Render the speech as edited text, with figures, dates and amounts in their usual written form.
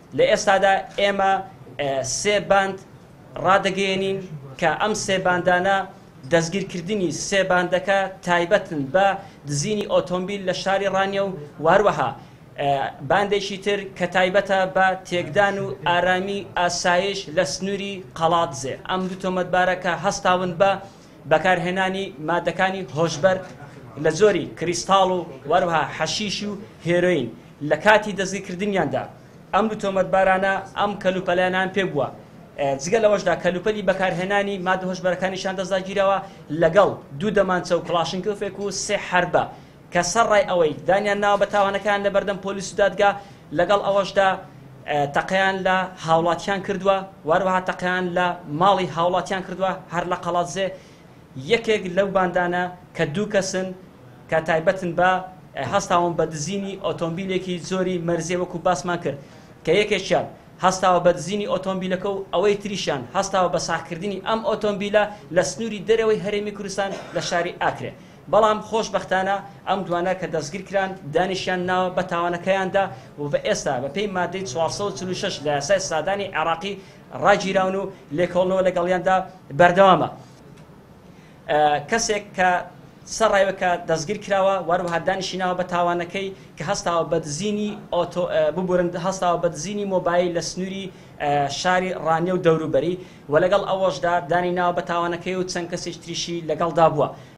لە ئێستادا ئێمە سێ باند ڕادەگەێنین کە ئەم سێ باندانە دەستگیرکردنی سێ باندەکە تایبەتن بە دزینی ئۆتۆمبیل لە شاری ڕانیە و واروەها باندێکی تر کە تایبەتە بە تێکدان و ئارامی ئاسایش لە سنووری قەڵاتزێ. ئەم دوو تۆمەتبارەکە هەستاون بە بەکارهێنانی مادەکانی هۆشبەر لە زۆری کریستاڵ و واروەها حەشیش و هێرۆین لە کاتی دەستگیرکردنیاندا. ئەم دوو تۆمەتبارانە ئەم کەلوپەلایانان پێ بووە. جگە لەوەشدا کەلوپەلی بەکارهێنانی مادە هۆشبەرەکانیشان دەستداگیرەوە لەگەڵ دوو دەمانچە و کڵاشنکۆفێک و سێ حەربە کە سەرڕای ئەوەی دانیان ناوە بە تاوانەکان لە بەردەم پۆلیس و دادگا. لەگەڵ ئەوەشدا تەقەیان لە هاوڵاتیان کردووە، واروەها تەقەیان لە ماڵی هاوڵاتیان کردووە هەر لە قەڵاتزێ. یەکێک لەو باندانە کە دوو کەسن کە تایبەتن بە هەستاون بە دزینی ئۆتۆمبیلێکی زۆری مەرزێ وەکو باسمان کرد کە یەکێکیان هەستاوە بە دزینی ئۆتۆمبیلەکە و ئەوەی تریشان هەستاوە بە ساحکردنی ئەم ئۆتۆمبیلە لە سنووری دەرەوەی هەرێمی کوردستان لە شاری ئاکرێ. بەڵام خۆشبەختانە ئەم دوانە کە دەستگیرکران دانیشیان ناوە بە تاوانەکەیاندا و بە ئێستا بە پێی مادەی 446 لە یاسای سادانی عێراقی ڕاگیراون و لێکۆڵنەوە لەگەڵیاندا بەردەوامە. کەسێک کە سەرڕایوەکە دەستگیر کراوە واروەها دانیشیناوە بە تاوانەکەی کە هەستاوە بە دزینی هەستاوە بە دزینی مۆبایل لە سنووری شاری ڕانیە و دەوروبەری و لەگەڵ ئەوەشدا دانی ناوە بە تاوانەکەی و چەند کەسێک تریشی لەگەڵدا بووە.